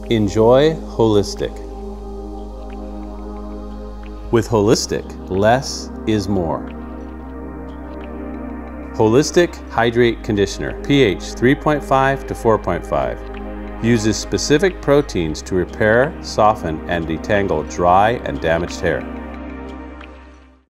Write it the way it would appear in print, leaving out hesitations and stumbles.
Enjoy Holistic. With Holistic, less is more. Holistic Hydrate Conditioner, pH 3.5 to 4.5. Uses specific proteins to repair, soften, and detangle dry and damaged hair.